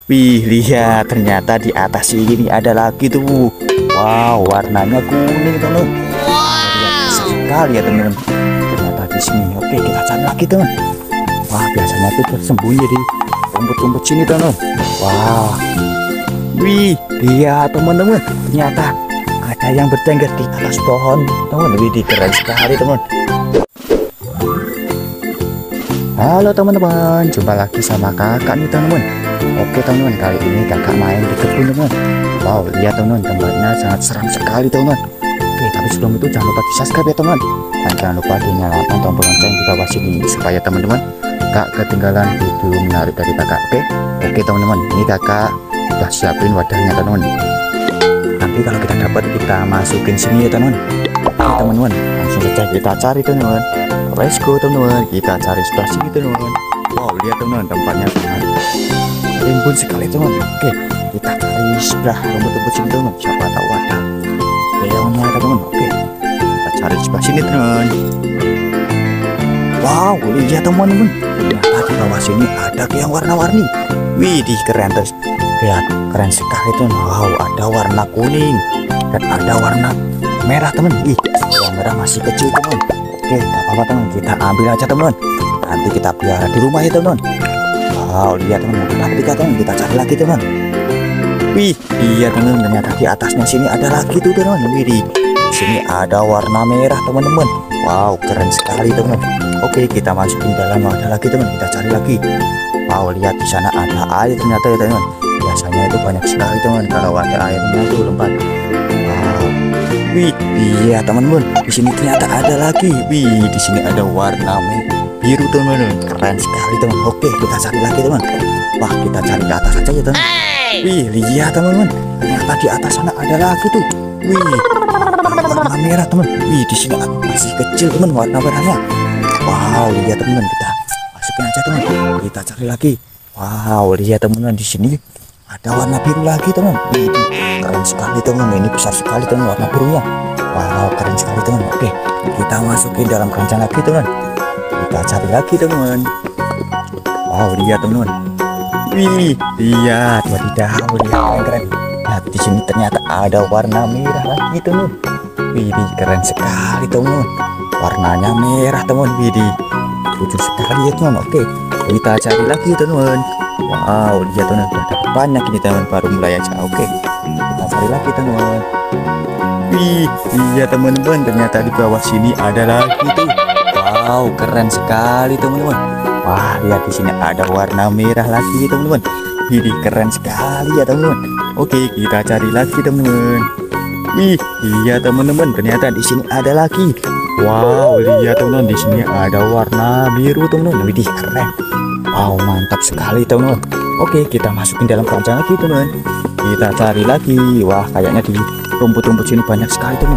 Wih, lihat ternyata di atas ini ada lagi tuh. Wow, warnanya kuning teman. Lihat besar sekali ya teman. Ternyata di sini. Oke, kita cari lagi teman. Wah, biasanya tuh bersembunyi di rumput-rumput sini teman. Wah, wih, lihat teman-teman. Ternyata ada yang bertengger di atas pohon teman. Wih, keren sekali teman. Halo teman-teman, jumpa lagi sama kakak nih teman-teman. Oke teman-teman, kali ini kakak main di kebun teman. Wow, lihat teman-teman, tempatnya sangat seram sekali teman. Oke, tapi sebelum itu jangan lupa di subscribe ya teman. Dan jangan lupa dinyalakan tombol lonceng di bawah sini supaya teman-teman gak ketinggalan video menarik dari kakak. Oke teman-teman, ini kakak udah siapin wadahnya teman-teman. Nanti kalau kita dapat kita masukin sini ya teman-teman. Oke teman-teman, langsung saja kita cari teman-teman. Let's go teman-teman, kita cari sebelah sini teman-teman. Wow, lihat teman-teman, tempatnya sangat rimbun sekali teman. Oke, kita cari sebelah rumput-rumput sini teman. Siapa tahu ada leonnya teman. Oke, kita cari sebelah sini teman. Wow, lihat teman-teman, ternyata di bawah sini ada yang warna-warni. Wih, keren terus. Lihat, keren sekali teman. Wow, ada warna kuning dan ada warna merah teman. Ih, yang merah masih kecil teman. Oke, gak apa-apa teman, kita ambil aja teman. Nanti kita pelihara di rumah ya teman. Wow, lihat teman, kita pelihara teman, kita cari lagi teman. Wih, iya teman, ternyata di atasnya sini ada lagi tuh teman. Wih, di sini ada warna merah teman-teman. Wow, keren sekali teman. Oke, kita masukin dalam wadah lagi teman, kita cari lagi. Wow, lihat di sana ada air ternyata ya teman. Biasanya itu banyak sekali teman kalau ada airnya tuh lembab. Wow. Wih, iya teman-teman, di sini ternyata ada lagi. Wih, di sini ada warna biru teman-teman. Keren sekali teman. Oke, kita cari lagi teman. Wah, kita cari ke atas aja ya teman. Wih, lihat teman-teman, ternyata di atas sana ada lagi tuh. Wih, warna merah teman. Wih, di sini masih kecil teman warna merahnya. Wow, lihat teman-teman, kita masukin aja teman. Kita cari lagi. Wow, lihat teman-teman, di sini ada warna biru lagi teman. Wih, keren sekali teman. Ini besar sekali teman warna birunya. Wow, keren sekali teman. Oke, kita masukin dalam keranjang lagi teman. Kita cari lagi teman. Wow, lihat teman. Wih, lihat, wadidaw, lihat keren. Nah, di sini ternyata ada warna merah lagi teman. Wih, keren sekali teman. Warnanya merah teman. Wih, lucu sekali ya teman. Oke, kita cari lagi teman. Wow, lihat teman, udah dapat banyak ini teman, baru mulai aja. Oke, kita cari lagi teman. Wih, iya teman-teman, ternyata di bawah sini ada lagi tuh. Wow, keren sekali teman-teman. Wah, lihat di sini ada warna merah lagi teman-teman. Ini keren sekali ya teman-teman. Oke, kita cari lagi teman-teman. Wih, iya teman-teman, ternyata di sini ada lagi. Wow, lihat teman-teman, di sini ada warna biru teman-teman. Wih, keren. Wow, mantap sekali teman-teman. Oke, kita masukin dalam keranjang lagi teman. Kita cari lagi. Wah, kayaknya di rumput-rumput sini banyak sekali teman.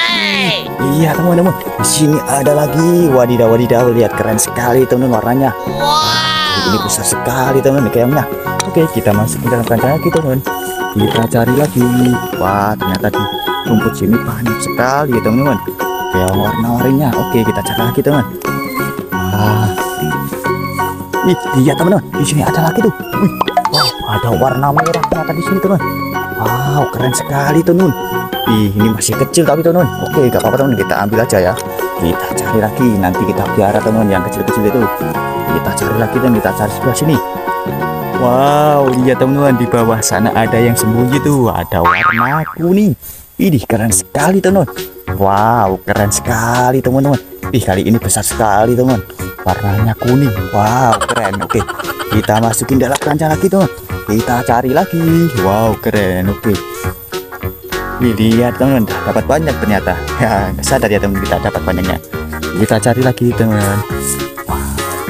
Iya teman-teman, di sini ada lagi. Wadidaw, wadidaw, lihat keren sekali teman-teman warnanya. Wah, ini besar sekali teman-teman kayaknya. Oke, kita masukin dalam keranjang lagi teman. Kita cari lagi. Wah, ternyata di rumput sini banyak sekali teman-teman. Kayak warna-warninya. Oke, kita cari lagi teman. Wah, ih, lihat teman-teman, di sini ada lagi tuh. Wih, wow, ada warna merah ternyata di sini teman. Wow, keren sekali teman. Ih, ini masih kecil tapi teman. Oke, gak apa-apa teman, kita ambil aja ya. Kita cari lagi, nanti kita pelihara teman yang kecil-kecil itu. Kita cari lagi dan kita cari sebelah sini. Wow, lihat teman-teman, di bawah sana ada yang sembunyi tuh, ada warna kuning. Ini keren sekali teman. Wow, keren sekali teman-teman. Ih, kali ini besar sekali teman. Warnanya kuning. Wow, keren. Oke, kita masukin dalam keranjang lagi teman. Kita cari lagi. Wow, keren. Oke. Wih, lihat teman, dapat banyak ternyata. Ya, sadar ya teman, kita dapat banyaknya. Kita cari lagi teman. Wow.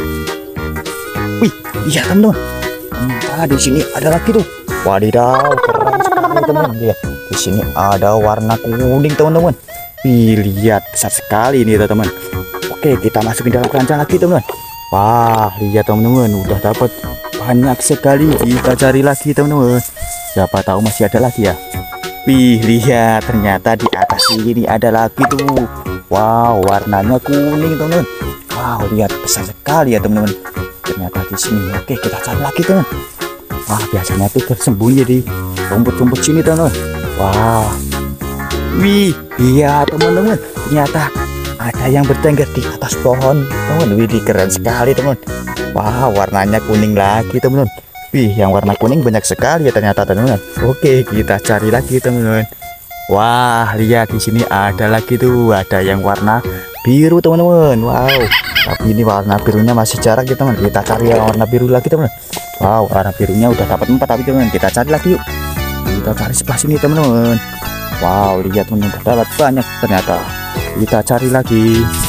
Wih, lihat teman-teman, ternyata di sini ada lagi tuh. Wadidaw, keren sekali teman. Lihat, di sini ada warna kuning teman-teman. Wih, lihat besar sekali ini teman. Oke, kita masukin dalam keranjang lagi teman. Wah, lihat teman-teman, udah dapat banyak sekali. Kita cari lagi teman-teman. Siapa tahu masih ada lagi ya. Wih, lihat, ternyata di atas ini ada lagi tuh. Wow, warnanya kuning teman-teman. Wow, lihat besar sekali ya teman-teman. Ternyata di sini. Oke, kita cari lagi teman. Wah, biasanya tuh tersembunyi di rumput-rumput sini teman-teman. Wah, wih, iya teman-teman, ternyata ada yang bertengger di atas pohon teman-teman. Wih, keren sekali teman. Wah, warnanya kuning lagi teman-teman. Wih, yang warna kuning banyak sekali ya ternyata teman-teman. Oke, kita cari lagi teman-teman. Wah, lihat di sini ada lagi tuh, ada yang warna biru teman-teman. Wow, tapi ini warna birunya masih jarang ya teman. Kita cari yang warna biru lagi teman. Wow, warna birunya udah dapat 4 tapi teman, kita cari lagi yuk. Kita cari sebelah sini teman-teman. Wow, lihat teman, dapat banyak ternyata. Kita cari lagi.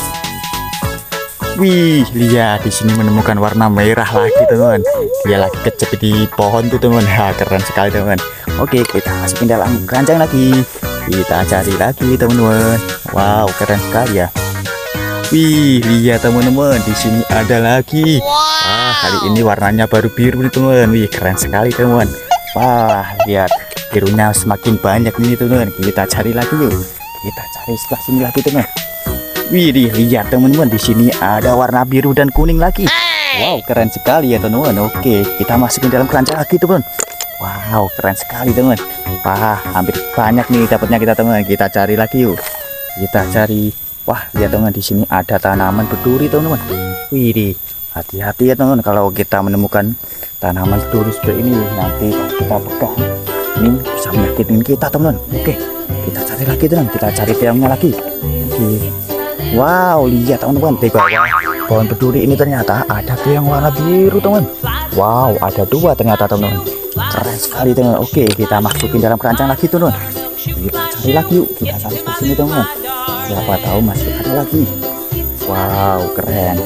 Wih, lihat di sini menemukan warna merah lagi teman. Dia lagi kejepit di pohon tuh teman. Ha, keren sekali teman. Oke, kita masukin dalam keranjang lagi. Kita cari lagi teman-teman. Wow, keren sekali ya. Wih, lihat teman-teman, di sini ada lagi. Wah, kali ini warnanya baru biru nih teman. Wih, keren sekali teman. Wah, lihat birunya semakin banyak nih teman. Kita cari lagi yuk. Kita cari sebelah sini lagi teman. Wih, lihat teman-teman, di sini ada warna biru dan kuning lagi. Wow, keren sekali ya teman-teman. Oke, kita masukin dalam keranjang lagi teman. Wow, keren sekali teman. Wah, hampir banyak nih dapatnya kita teman. Kita cari lagi yuk. Kita cari. Wah, lihat teman, di sini ada tanaman berduri teman-teman. Wih, hati-hati ya teman, kalau kita menemukan tanaman berduri seperti ini, nanti kita pegang ini bisa menyakitkan kita teman. Oke, kita cari lagi teman. Kita cari tiangnya lagi. Oke. Wow, lihat teman-teman, di bawah pohon berduri ini ternyata ada yang warna biru teman. Wow, ada 2 ternyata teman-teman. Keren sekali teman. Oke, kita masukin dalam keranjang lagi teman. Kita cari lagi yuk. Kita cari di sini teman. Siapa tahu masih ada lagi. Wow, keren.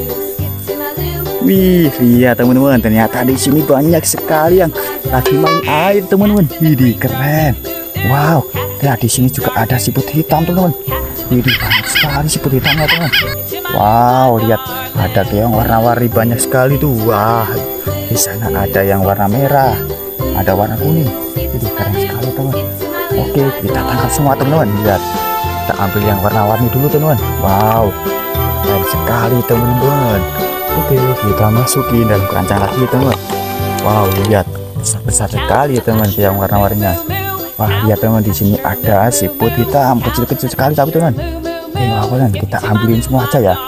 Wih, lihat teman-teman, ternyata di sini banyak sekali yang lagi main air teman-teman. Wih, keren. Wow, nah di sini juga ada siput hitam teman-teman. Wih, banyak sekali siput hitamnya teman. Wow, lihat ada yang warna-warni banyak sekali tuh. Wah, di sana ada yang warna merah, ada warna kuning. Jadi keren sekali teman. Oke, kita tangkap semua teman-teman. Lihat, kita ambil yang warna-warni dulu teman. Wow, keren sekali teman-teman. Oke, kita masukin dalam keranjang lagi teman. Wow, lihat besar-besar sekali ya teman yang warna-warninya. Wah, lihat teman, di sini ada siput hitam kecil-kecil sekali tapi teman. Oke, kita ambilin semua aja ya.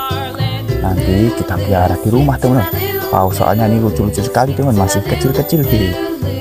Nanti kita pelihara di rumah teman. Wow, soalnya ini lucu-lucu sekali teman, masih kecil-kecil gini.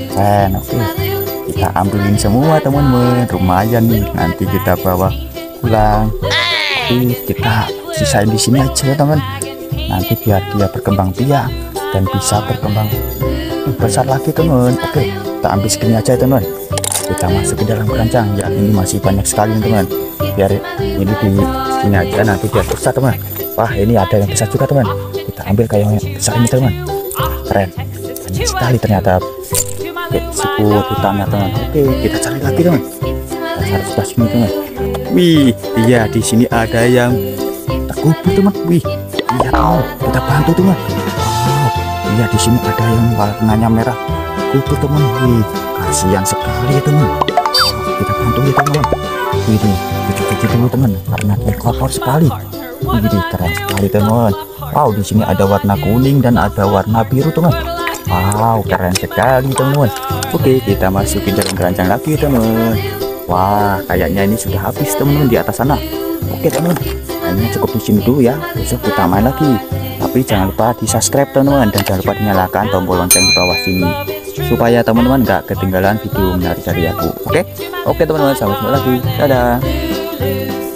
Oke, kita ambilin semua teman-teman. Lumayan nih, nanti kita bawa pulang. Oke, kita sisain di sini aja ya teman. Nanti biar dia berkembang biak dan bisa berkembang besar lagi teman. Oke, kita ambil segini aja teman. Kita masukin dalam keranjang ya. Ini masih banyak sekali teman. Biar ini di sini aja, nanti biar besar teman. Wah, ini ada yang besar juga teman. Kita ambil kayak yang besar ini teman. Keren, banyak sekali ternyata. Oke, siput hitamnya teman. Oke, kita cari lagi teman. Kita cari sebelah sini teman. Wih, iya, di sini ada yang terkubur teman. Wih, iya teman, kita bantu teman. Wow, iya, di sini ada yang warnanya merah kubur teman. Wih, kasihan sekali ya teman. Kita bantu ya teman. Wih, cuci-cuci dulu teman, karena kotor sekali. Wih, keren sekali teman. Wow, di sini ada warna kuning dan ada warna biru teman. Wow, keren sekali teman. Oke, kita masukin dalam keranjang lagi teman. Wah, kayaknya ini sudah habis teman-teman di atas sana. Oke teman, kayaknya cukup di sini dulu ya. Besok kita main lagi. Tapi jangan lupa di subscribe teman-teman, dan jangan lupa dinyalakan tombol lonceng di bawah sini supaya teman-teman gak ketinggalan video menarik dari aku. Oke teman-teman, sampai jumpa lagi. Dadah.